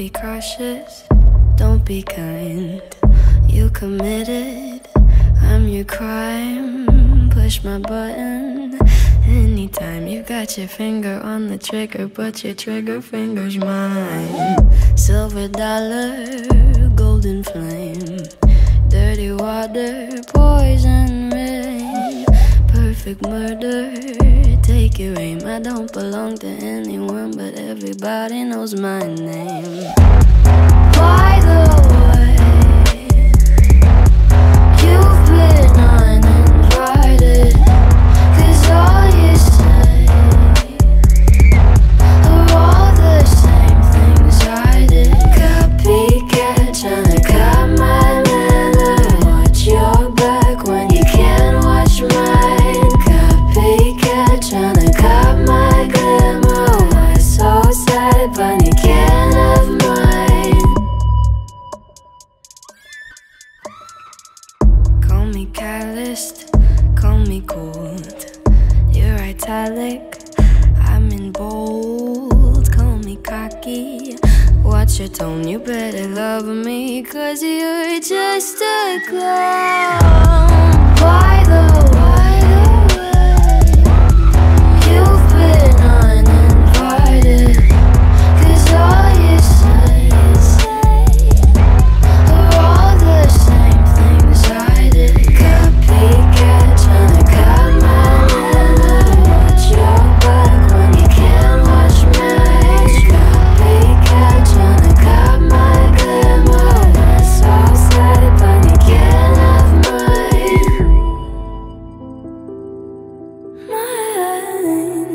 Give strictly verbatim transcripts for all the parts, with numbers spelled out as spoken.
be cautious, don't be kind. You committed, I'm your crime. Push my button anytime. You got your finger on the trigger, but your trigger finger's mine. Silver dollar, golden flame, dirty water, poison rain, perfect murder, take your aim. I don't belong to anyone, but everybody knows my name. By the way, you've been uninvited, 'cause all you say are all the same things I did. Copycat, tryna cut my manner. Watch your back when you can't watch mine. Copycat, tryna cut my glamour. Why so sad, but you can't have mine. Call me calloused, call me cold. You're italic, I'm in bold. Call me cocky, watch your tone. You better love me, 'cause you're just a clown. By the way, you've been uninvited, 'cause all you say are all the same things I did. Copycat, tryna cut my manner. Watch your back when you can't watch mine. Copycat, tryna cut my glamour. That's so sad, but you can't have mine. Mine.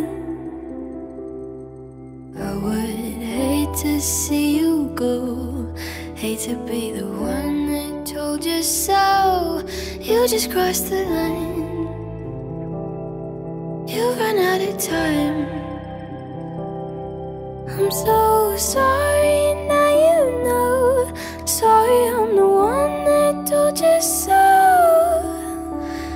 I would hate to see you go, hate to be the one that told you so. You just crossed the line, you ran out of time. I'm so sorry, now you know. Sorry, I'm the one that told you so.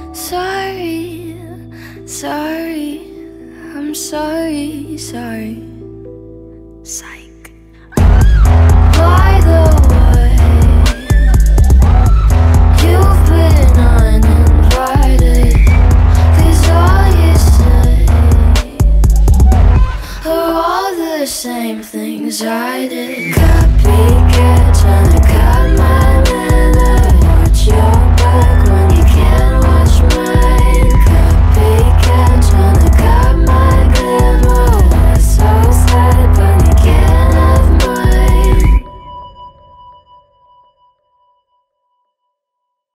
Sorry, sorry, I'm sorry, sorry.